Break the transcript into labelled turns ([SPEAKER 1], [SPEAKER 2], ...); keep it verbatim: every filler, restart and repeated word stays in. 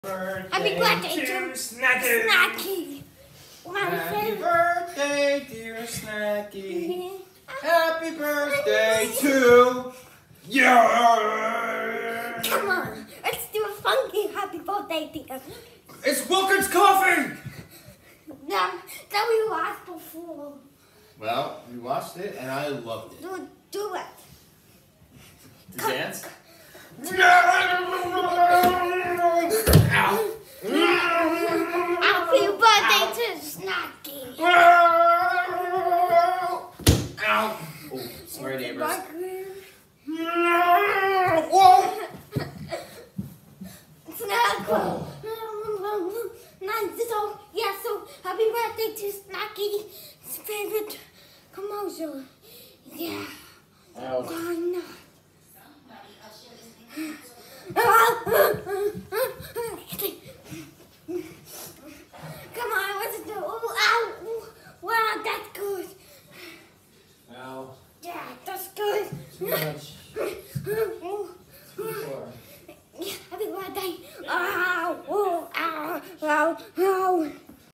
[SPEAKER 1] Happy birthday,
[SPEAKER 2] to
[SPEAKER 1] to
[SPEAKER 2] Snacky!
[SPEAKER 1] Snacky! My
[SPEAKER 2] Happy
[SPEAKER 1] favorite.
[SPEAKER 2] birthday, dear Snacky! Happy birthday to you!
[SPEAKER 1] Come on, let's do a funky happy birthday dear.
[SPEAKER 2] It's Wilkins Coffee!
[SPEAKER 1] That, that we watched before.
[SPEAKER 2] Well, we watched it and I loved it.
[SPEAKER 1] Do, do it.
[SPEAKER 2] To dance?
[SPEAKER 1] Ow. Happy birthday to Snacky.
[SPEAKER 2] Ow! Oh, sorry neighbors.
[SPEAKER 1] Whoa! Snack. So, yeah, so happy birthday to Snacky's favorite commercial. Yeah.
[SPEAKER 2] Ow.
[SPEAKER 1] Why not? Come on, what's it do? Oh, ow! Wow, that's good.
[SPEAKER 2] Ow.
[SPEAKER 1] Yeah, that's good.
[SPEAKER 2] Too much.